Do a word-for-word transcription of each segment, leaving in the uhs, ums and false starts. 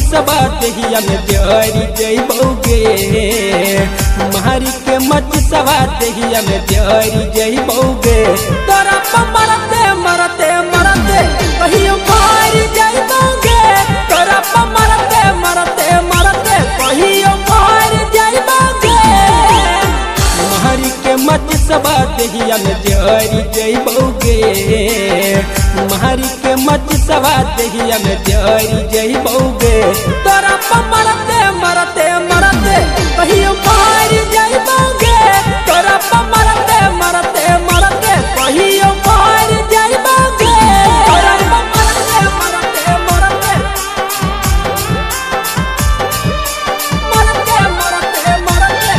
सबा दहिया में जरी जइबोगे मारी के मच सबा दहिया में जरी जइबोगे तोरा मरते मरते मरते कहियो मारी जइबोगे तोरा मरते मरते मरते कहियो मारी जइबोगे मारी के मच सबा दहिया में जरी जइबोगे मारी के मच सबा दहिया में जरी जइबोगे तोरा मरते मरते मरते कहियो मारी जइबोगे तोरा मरते मरते मरते कहियो मारी जइबोगे तोरा मरते मरते मरते मरते मरते मरते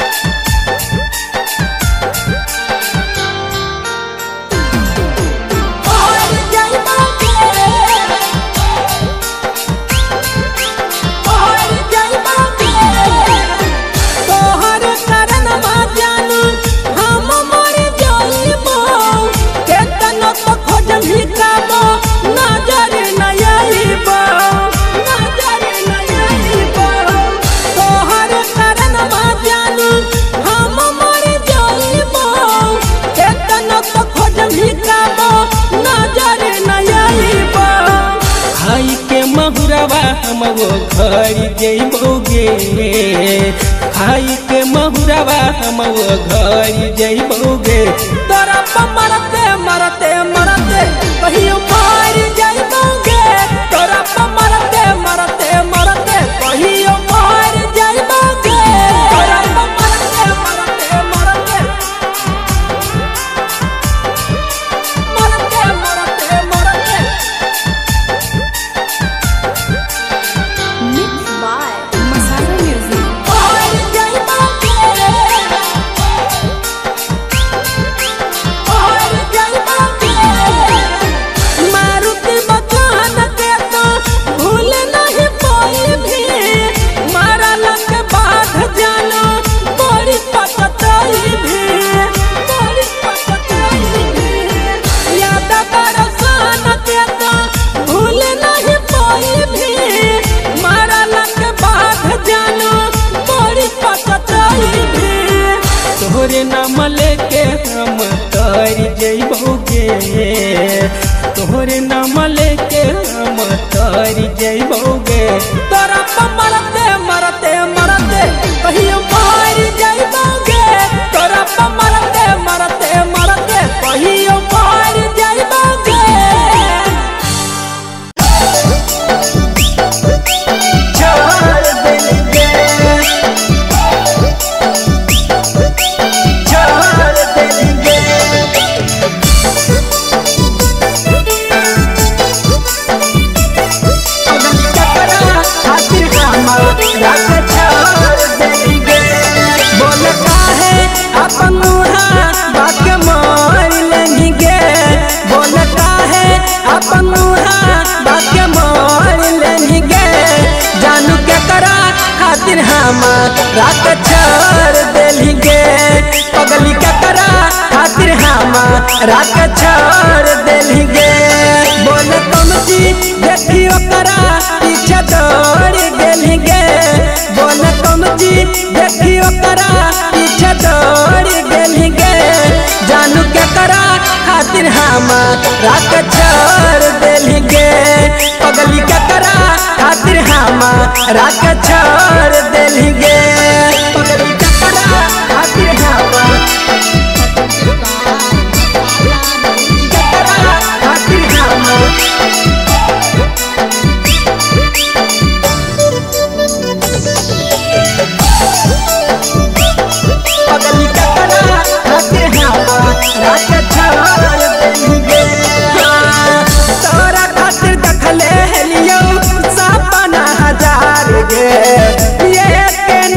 हम वो घर जइबोगे खाई के महुरवा हम वो घर जइबोगे तोरा मरते मरते मरते कहियो मारी जइबोगे तोरा मरते मरते मरते कहियो मारी जइबोगे तोरा मरते मरते मरते मरते मरते मरते तोहरे नाम लेके हम तर जइबोगे तोहरे नाम लेके हम तर जइबोगे तोरा मरते मरते मरते कहियो मारी जइबोगे तोरा मरते मरते मरते कहियो मारी जइबोगे रात छोड़ देलिगे पगली ककरा खातिर हम रात छोड़ देलिगे बोले तुम जी देखियो करा पीछे दौड़ गेलिगे बोले तुम जी देखियो करा पीछे दौड़ गेलिगे जानू के करा खातिर हम रात छोड़ देलिगे पगली ककरा खातिर हम रात छोड़ देलिगे पगली ककरा खातिर हम ककरा खातिर हम पगली ककरा खातिर हम रात छोड़ देलिगे तोरा खातिर देखले हेलियो सपना हजार गे ये के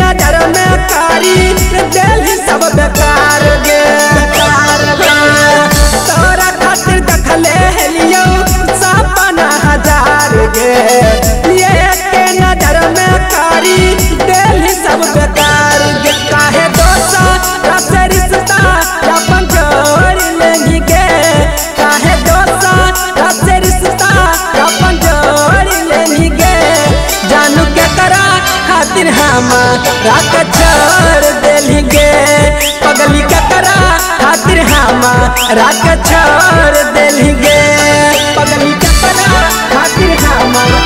हमारा के छोड़ देली गे पगली ककरा खातिर हमारा के छोड़ देली गे पगली ककरा खातिर हमारा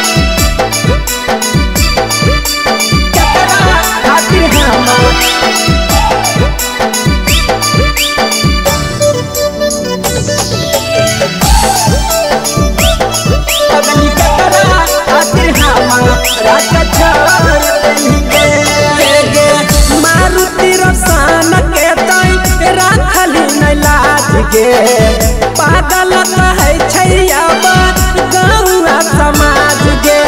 ककरा खातिर हमारा पगली ककरा खातिर हमारा के छोड़ देली गे मारुति रोशन के तई राखली न लाज गे पागल कहै छै अब गाँव समाज गे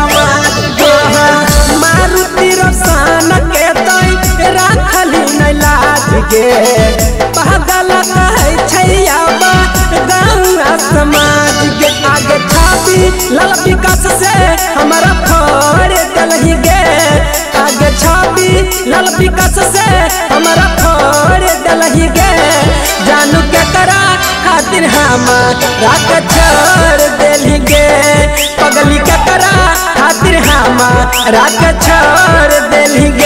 मारुति रोशन के तई राखली न लाज गे पागल कहै छै अब गाँव समाज गे आगे छापी लाल विकास से हमारा फोड़ दलही गे आगे छापी लाल विकास से हमारा फोड़ दलही गे जानू के करा खातिर हमारा के छोड़ देली गे पगली के करा खातिर हमारा के छोड़ देली गे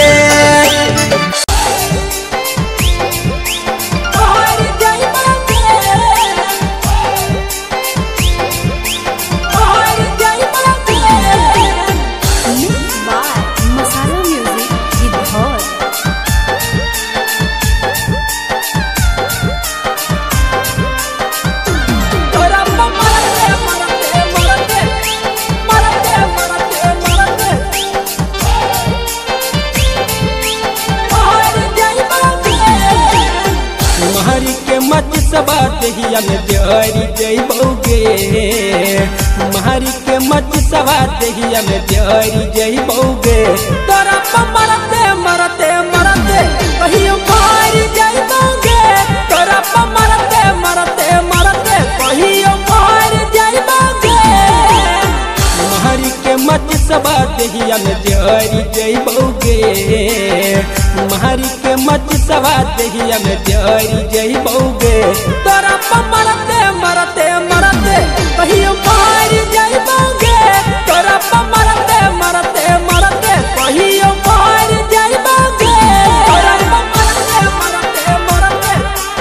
बात हिया में प्यारी जइबोगे मारी के मत सवात हिया में प्यारी जइबोगे तोरा मरते मरते मरते कहियो मारी जइबोगे तोरा मरते मरते मरते कहियो मारी जइबोगे मारी के मत सवात हिया में प्यारी जइबोगे मारी के मत सवात हिया में प्यारी जइबोगे तोरा मरते मरते मरते कहियो मारी जइबोगे तोरा मरते मरते मरते कहियो मारी जइबोगे तोरा मरते मरते मरते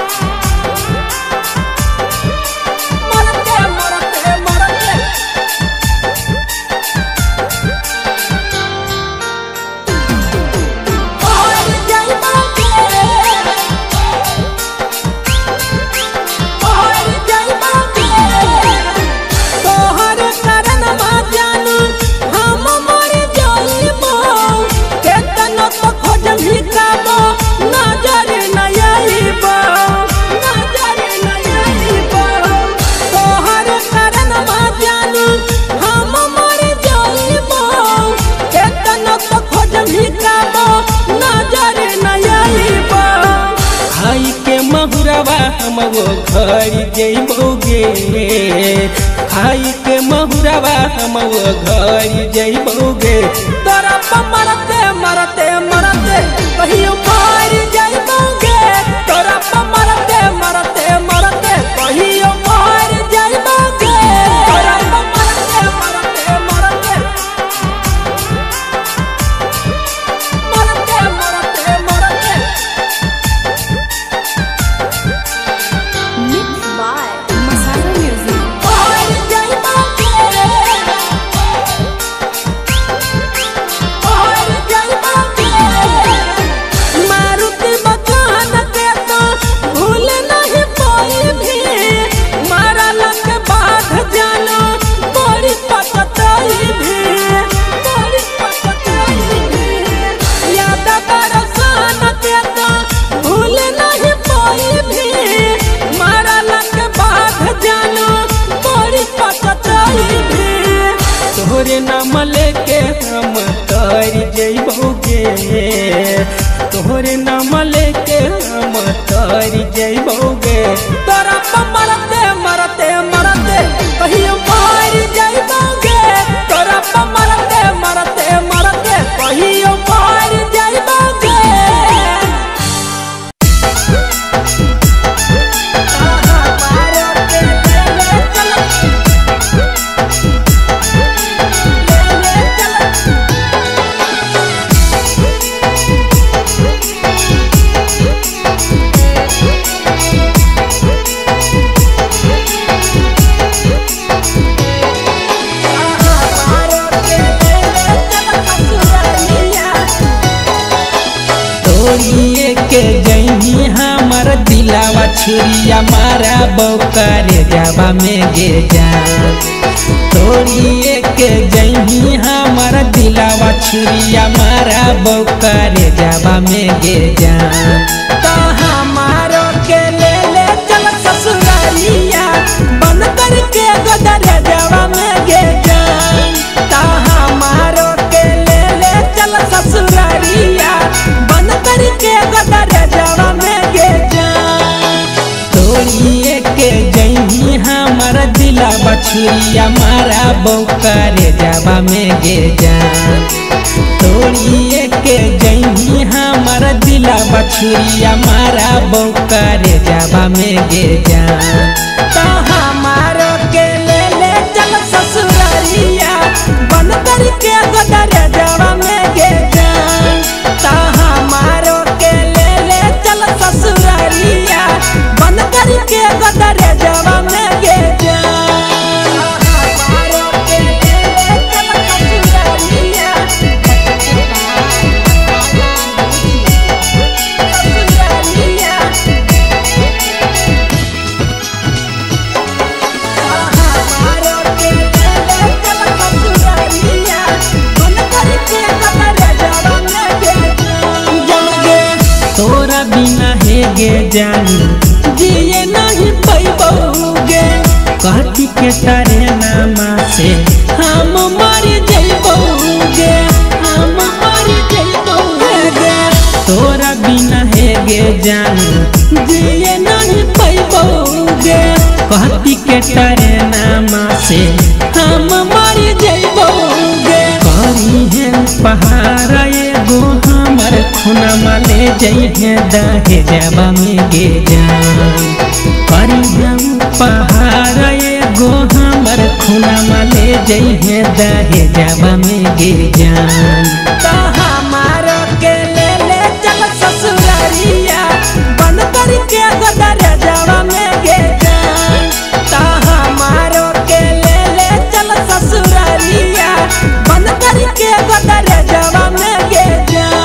मरते मरते मरते हम वो घर जइबोगे खाई के महुरवा हम वो घर जइबोगे तोरा मरते मरते मरते कहियो मारी जइबोगे तोरा मरते मरते मरते कहियो मारी जइबोगे तोरा मरते मरते मरते मरते मरते मरते Oh, छुरिया मारा बौकारे जाबा में गे जान तोड़िए के जही हमारा दिलावा छुरिया मारा बौकारे जाबा में गे जान तो हमारो के ले ले चल ससुरालिया बन करके गोदरे जाबा में गे जान तो हमारो के ले ले चल ससुरालिया बन करके गोदरे जाबा में गे जान तोड़िए के जही हमारा दिलावा छुरिया मारा बौकारे जाबा में गे जान तोड़िए के जही हमारा दिलावा छुरिया मारा बौकारे जाबा में गे जान तो हमारो के ले ले चल ससुरालिया बन करके गोदरे जाबा में गे जान तो हमारो के ले ले चल ससुरालिया बन करके गोदरे जाबा में गे जान तोरा बिना हे गे जानी जिए नहीं पैबोगे कहती के तारे नामा से हम मर जइबोगे हम मर जइबोगे तोरा बिना हे गे जानी जिए नहीं पैबोगे कहती के तारे नामा से हम मर जइबोगे करी है पहाड़ एगो हमर खुनमा ले जइहे दहे जाबा में गे जान करी हम पहाड़ एगो हमर खुनमा ले जइहे दहे जाबा में गे जान तो हमारो के ले ले चल ससुरालिया बन करके गोदरे जाबा में गे जान तो हमारो के ले ले चल ससुरालिया बन करके गोदरे जाबा में गे जान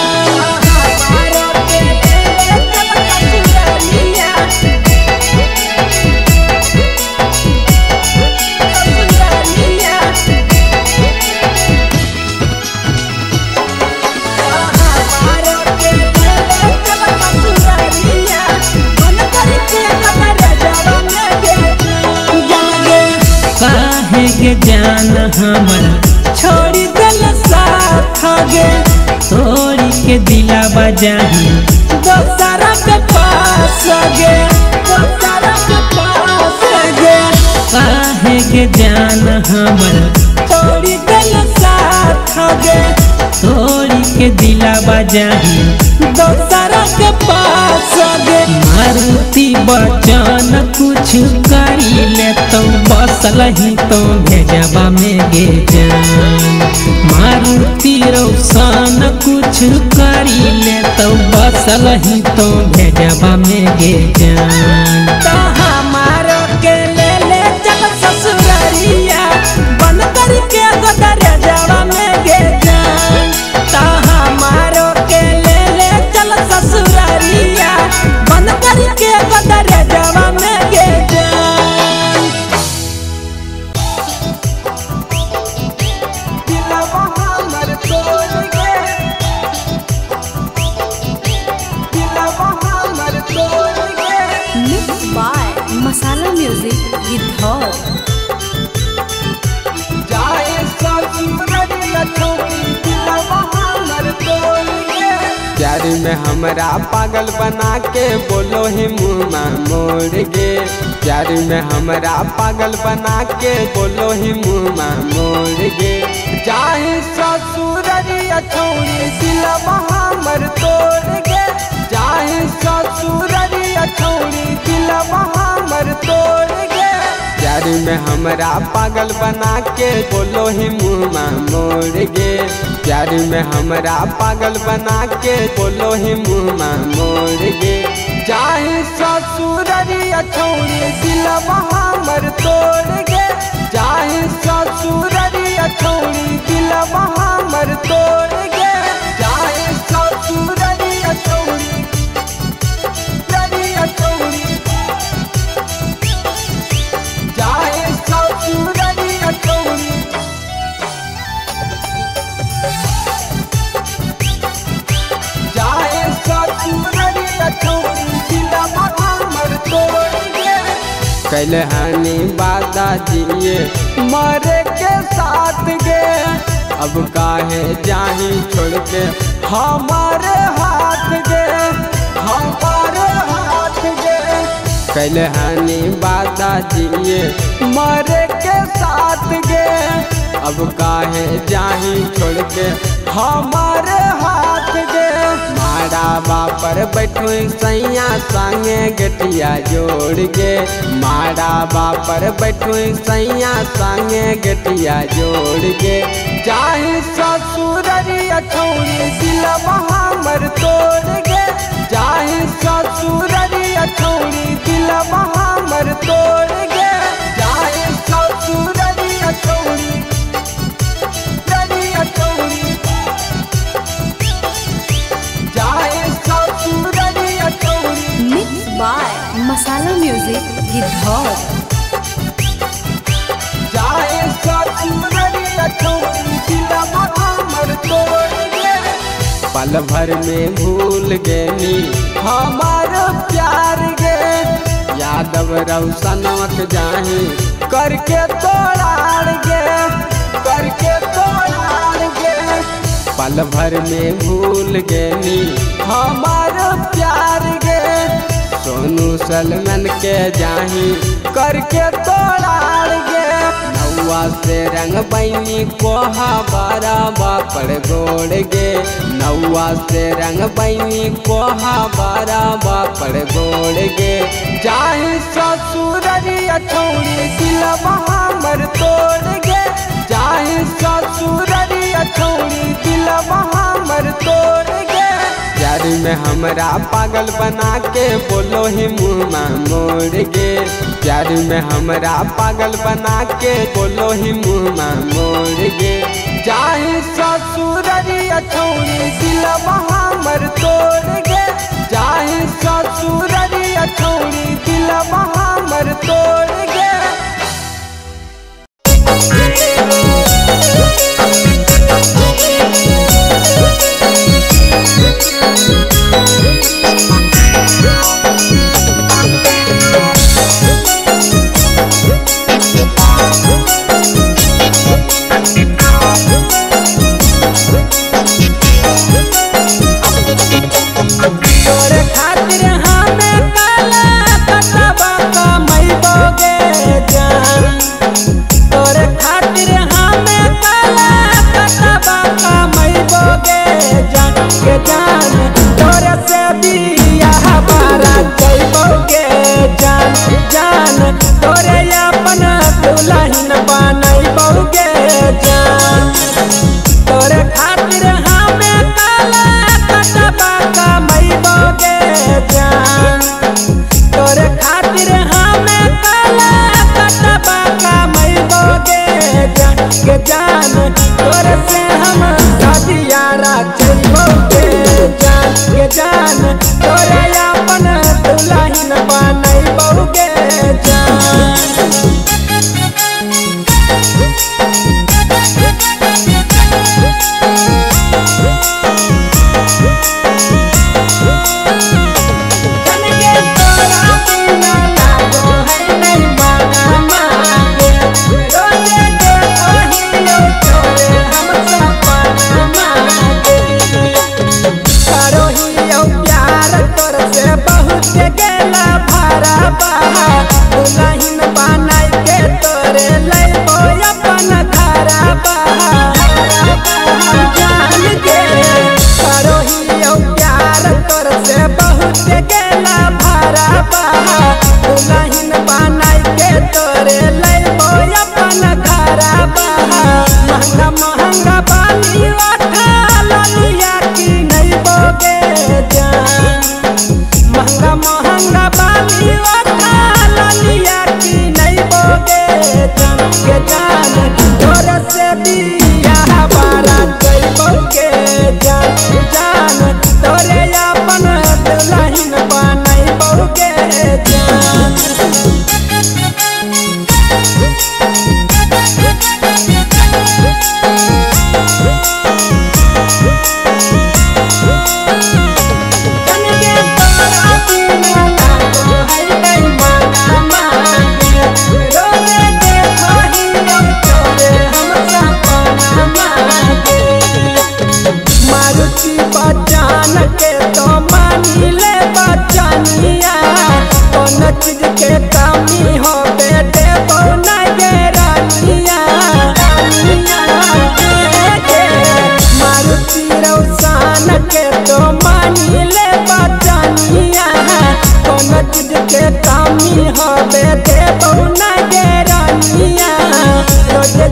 काहे गे जान हमर छोड़ी दिल साथ गे तोड़ी के दिला बजाही दोसरा के पास गे दोसरा के पास गे काहे गे जान हमर छोड़ी दिल साथ गे तोड़ी के दिला बजाही दोसरा के पास गे मारुति बचन कुछ करी ले तो बसल ही तो भेजबा में गे जान मारुति रोशन कुछ करी ले तो बसल ही तो भेजबा में गे जान तो हमारो के ले ले चल ससुरालिया बन करके गोदरे जाबा में गे जान तो हमारो के ले ले चल ससुरालिया बन करके गोदरे जाबा में गे जान दिलवा हमर तोड़ गे दिलवा हमर तोड़ गे mix by Masala music Giddhaur जाए ससुरालिया छोड़ी दिलवा हमर तोड़ गे प्यार में हमरा पागल बना के बोलो ही मुँह मोड़ गे प्यार में हमरा पागल बना के बोलो ही मुँह मोड़ गे चाहे ससुरालिया छोड़ी दिलवा हमर तोड़ गे चाहे ससुरालिया छोड़ी दिलवा हमर तोड़ गे प्यार में हमरा पागल बना के बोलो ही मुँह मोड़ गे प्यार में हमरा पागल बना के बोलो ही मुँह मोड़ गे चाहे ससुरालिया छोड़ी दिलवा हमर तोड़ गे चाहे ससुरालिया छोड़ी दिलवा हमर तोड़ गे चाहे ससुरालिया छोड़ी दिलवा छोड़ी कैले हनी वादा जिए मरे के साथ गे। अब काहे जाही छोड़ के हमारे हाथ गे, हमारे हाथ गे। कैले हनी वादा जिए मरे के साथ गे। अब काहे जाही छोड़ के हमारे हाथ गे। मारा बापर बैठू सैया संगे गठिया जोड़ के। मारा बापर बैठू सैया संगे गठिया जोड़ के। चाहे ससुररिया छौरी दिलवा हमर तोड़ गे। चाहे ससुररिया छौरी दिलवा हमर तोड़ गे। चाहे ससुररिया छौरी ररिया छौरी चाहे ससुररिया छौरी। Mix by Masala music Giddhaur. चाहे ससुररिया छौरी दिलवा हमर तोड़ गे। पल भर में भूल गेनी हमार प्यार गे। यादव रौशनक जाही करके तोड़ार गे, करके तोड़ार गे। पल भर में भूल गेनी हमार प्यार गे। सोनू सलमान के जाही करके तोड़ार गे। नौवा से रंग बैनी कोहा बारा बापड़ गोड़ गे। नौवा से रंग बैनी कोहा बारा बापड़ गोड़ गे। चाहे ससुररिया छौरी दिलवा हमर तोड़ गे। चाहे ससुररिया छौरी दिलवा हमर तोड़ गे। प्यार में हमरा पागल बना के बोलो ही मुँह मोड़ गे। प्यार में हमरा पागल बना के बोलो ही मुँह मोड़ गे। चाहे ससुररिया छौरी दिलवा हमर तोड़ गे। चाहे ससुररिया छौरी दिलवा हमर तोड़ गे। तोरे खातिर हमें काला कटवा कमैबोगे जान। तोरे खातिर हमें काला कटवा कमैबोगे जान के जान। तोरे से बियाह बारा जइबोगे जान, जान। तोरे अपन दुल्हन बनैबोगे जान। तोरे खातिर हमें काला कटवा कमैबोगे जान। तोरे खातिर हमें काला कटवा कमैबोगे जान के जान। तोरे से हम शादिया रचैबोगे जान के जान। तोरे अपन दुल्हन बनैबोगे जान।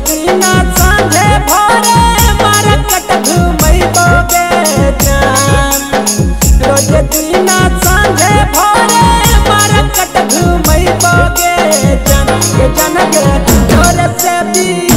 दीना सांझे भोरे मार्केट घूमैबोगे जान रोज दीना सांझे भोरे मार्केट घूमैबोगे जान ये जान गे तोरे से भी